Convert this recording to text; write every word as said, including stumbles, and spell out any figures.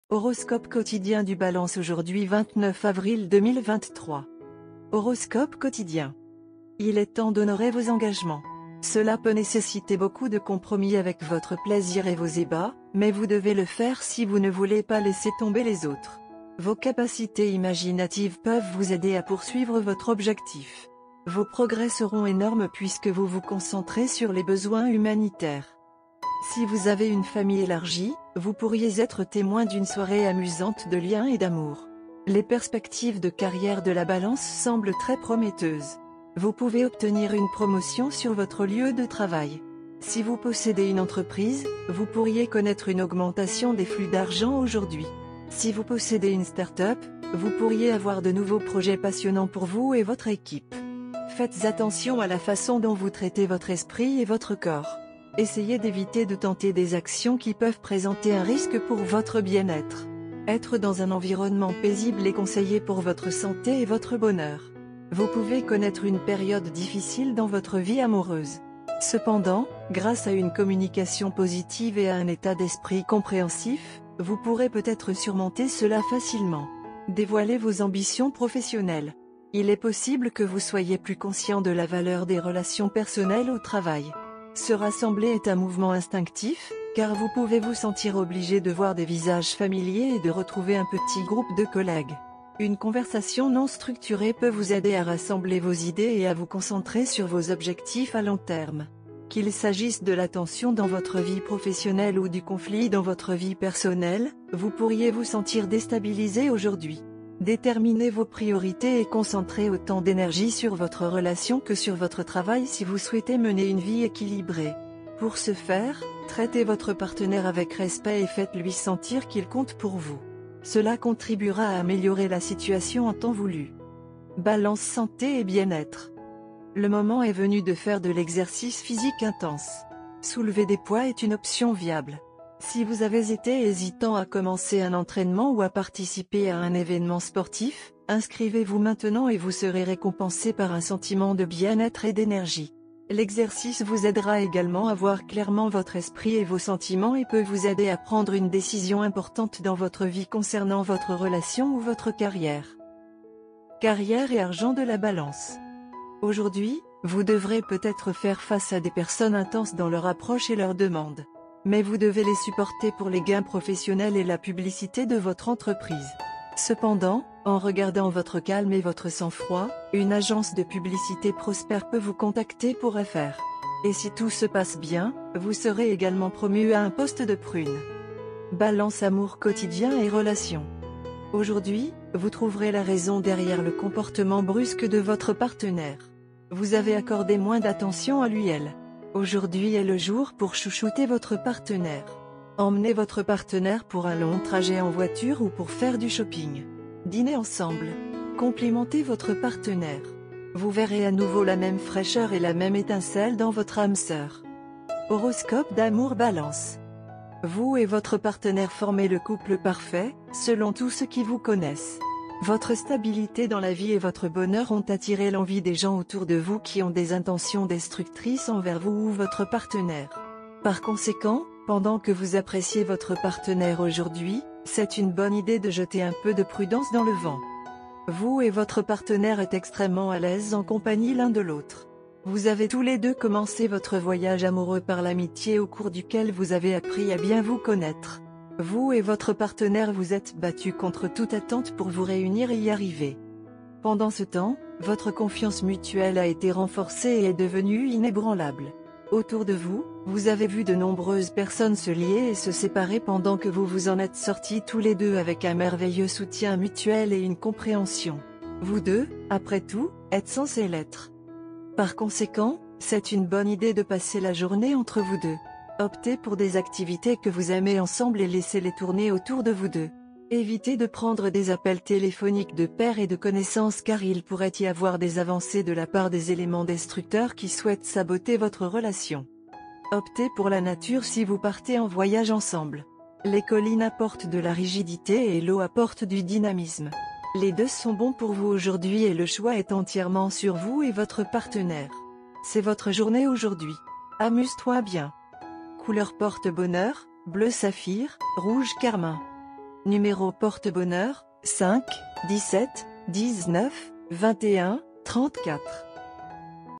Horoscope quotidien du Balance aujourd'hui vingt-neuf avril deux mille vingt-trois. Horoscope quotidien. Il est temps d'honorer vos engagements. Cela peut nécessiter beaucoup de compromis avec votre plaisir et vos ébats, mais vous devez le faire si vous ne voulez pas laisser tomber les autres. Vos capacités imaginatives peuvent vous aider à poursuivre votre objectif. Vos progrès seront énormes puisque vous vous concentrez sur les besoins humanitaires. Si vous avez une famille élargie, vous pourriez être témoin d'une soirée amusante de liens et d'amour. Les perspectives de carrière de la Balance semblent très prometteuses. Vous pouvez obtenir une promotion sur votre lieu de travail. Si vous possédez une entreprise, vous pourriez connaître une augmentation des flux d'argent aujourd'hui. Si vous possédez une start-up, vous pourriez avoir de nouveaux projets passionnants pour vous et votre équipe. Faites attention à la façon dont vous traitez votre esprit et votre corps. Essayez d'éviter de tenter des actions qui peuvent présenter un risque pour votre bien-être. Être dans un environnement paisible est conseillé pour votre santé et votre bonheur. Vous pouvez connaître une période difficile dans votre vie amoureuse. Cependant, grâce à une communication positive et à un état d'esprit compréhensif, vous pourrez peut-être surmonter cela facilement. Dévoilez vos ambitions professionnelles. Il est possible que vous soyez plus conscient de la valeur des relations personnelles au travail. Se rassembler est un mouvement instinctif, car vous pouvez vous sentir obligé de voir des visages familiers et de retrouver un petit groupe de collègues. Une conversation non structurée peut vous aider à rassembler vos idées et à vous concentrer sur vos objectifs à long terme. Qu'il s'agisse de la tension dans votre vie professionnelle ou du conflit dans votre vie personnelle, vous pourriez vous sentir déstabilisé aujourd'hui. Déterminez vos priorités et concentrez autant d'énergie sur votre relation que sur votre travail si vous souhaitez mener une vie équilibrée. Pour ce faire, traitez votre partenaire avec respect et faites-lui sentir qu'il compte pour vous. Cela contribuera à améliorer la situation en temps voulu. Balance santé et bien-être. Le moment est venu de faire de l'exercice physique intense. Soulever des poids est une option viable. Si vous avez été hésitant à commencer un entraînement ou à participer à un événement sportif, inscrivez-vous maintenant et vous serez récompensé par un sentiment de bien-être et d'énergie. L'exercice vous aidera également à voir clairement votre esprit et vos sentiments et peut vous aider à prendre une décision importante dans votre vie concernant votre relation ou votre carrière. Carrière et argent de la Balance. Aujourd'hui, vous devrez peut-être faire face à des personnes intenses dans leur approche et leurs demandes. Mais vous devez les supporter pour les gains professionnels et la publicité de votre entreprise. Cependant, en regardant votre calme et votre sang-froid, une agence de publicité prospère peut vous contacter pour affaires. Et si tout se passe bien, vous serez également promu à un poste de prune. Balance amour quotidien et relations. Aujourd'hui, vous trouverez la raison derrière le comportement brusque de votre partenaire. Vous avez accordé moins d'attention à lui/elle. Aujourd'hui est le jour pour chouchouter votre partenaire. Emmenez votre partenaire pour un long trajet en voiture ou pour faire du shopping. Dînez ensemble. Complimentez votre partenaire. Vous verrez à nouveau la même fraîcheur et la même étincelle dans votre âme sœur. Horoscope d'amour Balance. Vous et votre partenaire formez le couple parfait, selon tous ceux qui vous connaissent. Votre stabilité dans la vie et votre bonheur ont attiré l'envie des gens autour de vous qui ont des intentions destructrices envers vous ou votre partenaire. Par conséquent, pendant que vous appréciez votre partenaire aujourd'hui, c'est une bonne idée de jeter un peu de prudence dans le vent. Vous et votre partenaire êtes extrêmement à l'aise en compagnie l'un de l'autre. Vous avez tous les deux commencé votre voyage amoureux par l'amitié au cours duquel vous avez appris à bien vous connaître. Vous et votre partenaire vous êtes battus contre toute attente pour vous réunir et y arriver. Pendant ce temps, votre confiance mutuelle a été renforcée et est devenue inébranlable. Autour de vous, vous avez vu de nombreuses personnes se lier et se séparer pendant que vous vous en êtes sortis tous les deux avec un merveilleux soutien mutuel et une compréhension. Vous deux, après tout, êtes censés l'être. Par conséquent, c'est une bonne idée de passer la journée entre vous deux. Optez pour des activités que vous aimez ensemble et laissez-les tourner autour de vous deux. Évitez de prendre des appels téléphoniques de pairs et de connaissances car il pourrait y avoir des avancées de la part des éléments destructeurs qui souhaitent saboter votre relation. Optez pour la nature si vous partez en voyage ensemble. Les collines apportent de la rigidité et l'eau apporte du dynamisme. Les deux sont bons pour vous aujourd'hui et le choix est entièrement sur vous et votre partenaire. C'est votre journée aujourd'hui. Amuse-toi bien. Couleur porte-bonheur, bleu saphir, rouge carmin. Numéro porte-bonheur, cinq, dix-sept, dix-neuf, vingt et un, trente-quatre.